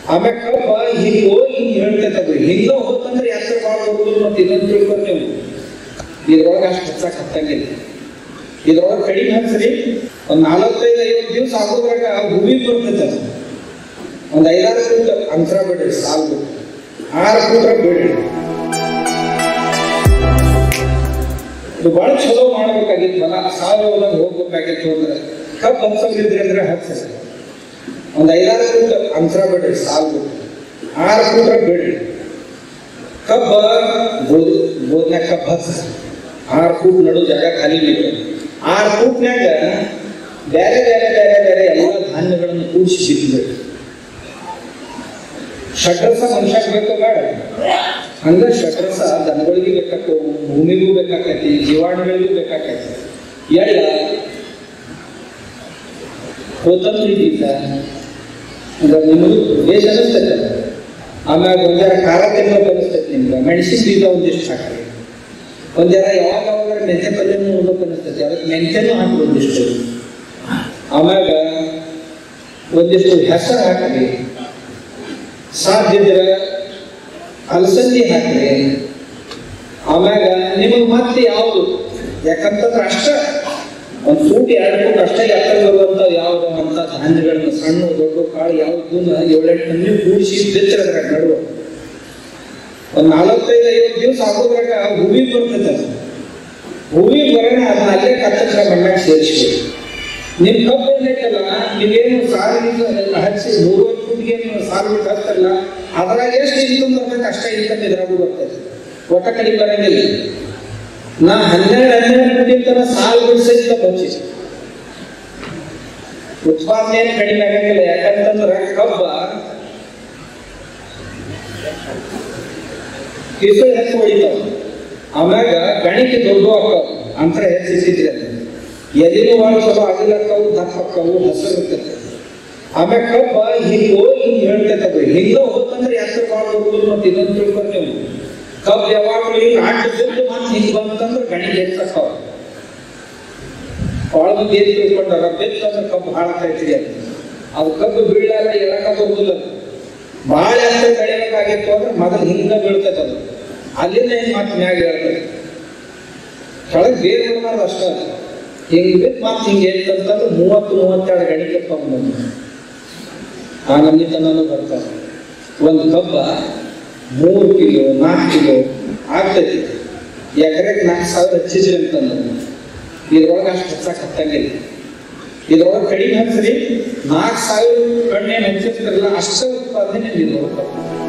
ಆಮ್ಯಾಗ ಕಬ್ಬ ಹಿಂಗ ಹೋಗಿ ಹಿಂಗ್ ಹೇಳ್ತೈತದ್ರಿ. ಹಿಂಗ ಹೋತಂದ್ರೆ ಯಾತ್ರೆ ಭಾಳ ಬರುದಿಲ್ಲ. ಮತ್ತೆ ಇದನ್ನ ತಿಳ್ಕೊಂಡು ನೀವು ಇದ್ರೊಳಗೆ ಅಷ್ಟು ಹಚ್ಚಕ್ ಹತ್ತಂಗಿಲ್ಲ. ಇದ್ರೊಳಗೆ ಕಡಿಮೆ ಹಚ್ಚ್ರಿ. ಒಂದ್ 45-50 ದಿವಸ ಆಗೋದ್ರಾಗ ಭೂಮಿಗೆ ಬರ್ತೈತೆ. ಒಂದ್ 5-6 ಫೂಟ್ ಅಂತರ ಬಿಡ್ರಿ, ಸಾಲು 6 ಫೂಟ್ ಬಿಡ್ರಿ. ಇದು ಬಹಳ ಚಲೋ ಮಾಡ್ಬೇಕಾಗಿತ್ತು. ಹೊಲ ಸಾವಯವದಾಗ ಹೋಗ್ಬೇಕಾಗಿತ್ತು ಅಂದ್ರೆ ಕಬ್ಬು ಹಚ್ಚೋದಿದ್ರಿ ಅಂದ್ರೆ ಹಚ್ಚ. ಒಂದ್ 5-6 ಫೂಟ್ ಅಂತರ ಬಿಡ್ರಿ, ಸಾಲು 6 ಫೂಟ್ ಬಿಡ್ರಿ. ಕಬ್ಬ ಗೋದ್ನ್ಯಾಗ ಕಬ್ಬ ಹಚ್ಚ 6 ಫೂಟ್ ನಡು ಜಾಗ ಖಾಲಿ ಬಿಡ್ರಿ. 6 ಫೂಟ್ನ್ಯಾಗ ಬೇರೆ ಬೇರೆ ಬೇರೆ ಬೇರೆ ಎಲ್ಲ ಧಾನ್ಯಗಳನ್ನು ಕೂಡಿಸಿ ಬಿತ್ತಬೇಕು. ಷಡ್ರಸ ಮನುಷ್ಯಕ್ಕೆ ಬೇಕು ಬೇಡ, ಹಂಗ ಷಡ್ರಸ ದನಗಳಿಗೆ ಬೇಕಾಕೋ, ಭೂಮಿಗೂ ಬೇಕಾಕೈತಿ, ಜೀವಾಣುಗಳಿಗೂ ಬೇಕಾಕೈತಿ. ಎಳ್ಳ ಕೊತ್ತಂಬರಿ ಬೀಜ ಅಂದ್ರೆ ನಿಮಗೂ ಬೇಜ ಅನಿಸ್ತೈತೆ. ಆಮ್ಯಾಗ ಒಂದರ ಖಾರ ತಿನ್ನೋಕೆ ಅನಿಸ್ತೈತಿ. ನಿಮ್ಗೆ ಮೆಣಸಿನ ಬೀಜ ಒಂದಿಷ್ಟು ಹಾಕ್ರಿ. ಒಂದರ ಯಾವಾಗ ಮೆಂತ್ಯ ಪಲ್ಯನೂ ನೋಡ್ಬೇಕು ಅನಿಸ್ತೈತಿ, ಅದಕ್ಕೆ ಮೆಂತ್ಯನೂ ಹಾಕಿ ಒಂದಿಷ್ಟು. ಆಮ್ಯಾಗ ಒಂದಿಷ್ಟು ಹೆಸರು ಹಾಕ್ರಿ. ಸಾಧ್ಯದ್ರೆ ಅಲಸಂದಿ ಹಾಕ್ರಿ. ಆಮ್ಯಾಗ ನಿಮಗೆ ಮತ್ತೆ ಯಾವುದು, ಯಾಕಂತಂದ್ರೆ ಅಷ್ಟ ಒಂದು ಫೂಟ್ 2 ಫೂಟ್ ಅಷ್ಟೇ ಎತ್ತರ ಬರುವಂತ ಯಾವ್ದು ಅಂತ ಧಾನ್ಯಗಳನ್ನ ಸಣ್ಣ ದೊಡ್ಡ ಕಾಳು ಯಾವ್ದನ್ನ 7-8 ಮಂದಿ ಕೂಡಿಸಿ ಬಿತ್ತರದ್ರಾಗ ನಡುವ ಒಂದ್ 45-50 ದಿವಸ ಆಗೋದ್ರಾಗ ಭೂಮಿಗೆ ಬರ್ತೈತೆ. ಭೂಮಿಗೆ ಬರೋಣ ಅದನ್ನ ಅಲ್ಲೇ ಕತ್ತರಿಸ ಮಣ್ಣಾಗ ಸೇರಿಸ್ಬೇಕು. ನಿಮ್ ಕಬ್ಬು ಏನೈತಲ್ಲ, ನೀವೇನು ಸಾಲಿನ ಹಚ್ಚಿ 100 ಫೂಟ್ಗೆ ನೀವು ಸಾಲು ಬಿಟ್ಟು ಹಚ್ತಾರಲ್ಲ, ಅದ್ರಾಗ ಎಷ್ಟು ಇನ್ಕಮ್ ಬರ್ತೈತೆ ಅಷ್ಟೇ ಇನ್ಕಮ್ ಇದ್ರಾಗೂ ಬರ್ತೈತೆ. ಒಟ್ಟ ಕಡಿಮೆ ಬರಂಗಿಲ್ಲ. ನಾ 12 ಫೂಟಿನ ಸಾಲು ಬಿಡಿಸಿದ ಬಚ್ಚಿ ಉತ್ಪಾದನೆ ಏನು ಕಡಿಮೆ ಆಗಂಗಿಲ್ಲ. ಯಾಕಂತಂದ್ರೆ ಕಬ್ಬ ಕಿಸು ಹೆಚ್ಚು ಹೊಡಿತಾವ. ಆಮ್ಯಾಗ ಗಣಿಕೆ ದೊಡ್ಡ ಹಾಕಾವ, ಅಂತರ ಹೆಚ್ಚಿಸಿದ್ರೆ ಎದಿನೂ ಭಾಳ ಚಲೋ ಆಗಿಲ್ಲಕ್ಕವು, ದಪ್ಪ ಹಾಕವು, ಹಸಿರು ಇರ್ತೈತೆ. ಆಮ್ಯಾಗ ಕಬ್ಬ ಹಿಂಗ ಹೋಗಿ ಹಿಂಗ್ ಹೇಳ್ತೈತದ್ರಿ. ಹಿಂಗ ಹೋತಂದ್ರೆ ಯಾತ್ರೆ ಭಾಳ ಬರುದಿಲ್ಲ. ಮತ್ತೆ ಇದನ್ನ ತಿಳ್ಕೊಂಡು ನೀವು ಕಬ್ಬು ಯಾವಾಗಲೂ ಹಿಂಗ ಆಟದಿಂದ ಮತ್ತೆ ಹಿಂಗ್ ಬಂತಂದ್ರೆ ಗಣಿಗೆ ಹೆಚ್ಚಾಕಾವ. ಭಾಳ ಮಂದಿ ಏನ್ ತಿಳ್ಕೊಂಡಾರ, ಬೆತ್ತಂದ್ರೆ ಕಬ್ಬು ಹಾಳಾಕೈತ್ರಿ ಅಂತ. ಅದು ಕಬ್ಬು ಬೀಳಾಗ ಎಳಕ ಬರುದಿಲ್ಲ. ಭಾಳ ಎತ್ತರ ಬೆಳೆಯೋಕಾಗಿತ್ತು ಅಂದ್ರೆ ಮೊದಲು ಹಿಂಗ ಬೀಳ್ತೈತೆ. ಅದು ಅಲ್ಲಿಂದ ಹಿಂಗ್ ಮತ್ತೆ ಮ್ಯಾಗ ಹೇಳ್ತೈತೆ. ಕೆಳಗೆ ಬೇರೆ ಬಿಡಬಾರ್ದು ಅಷ್ಟ. ಹಿಂಗ್ ಬಿತ್ತು ಮತ್ತೆ ಹಿಂಗೆ ಅಂತಂದ್ರೆ 30-32 ಗಣಿಕೆ ಕಬ್ಬು ಆ ನಮ್ಮಿತನೂ ಬರ್ತಾರೆ. ಒಂದು ಕಬ್ಬ 3 ಕಿಲೋ 4 ಕಿಲೋ ಆಗ್ತೈತಿ. ಎಕರೆಗೆ 4,000 ಹಚ್ಚಿದ್ರಿ ಅಂತಂದ್ರೆ ಇದ್ರೊಳಗೆ ಅಷ್ಟು ಹಚ್ಚಕ್ ಹತ್ತಂಗಿಲ್ಲ. ಇದ್ರೊಳಗೆ ಕಡಿಮೆ ಹಚ್ಚ್ರಿ. 4,000 ಕಣ್ಣೇನು ಹಚ್ಚಿರ್ತಾರಲ್ಲ ಅಷ್ಟೇ ಉತ್ಪಾದನೆ ಇದ್ರೊಳಗೆ.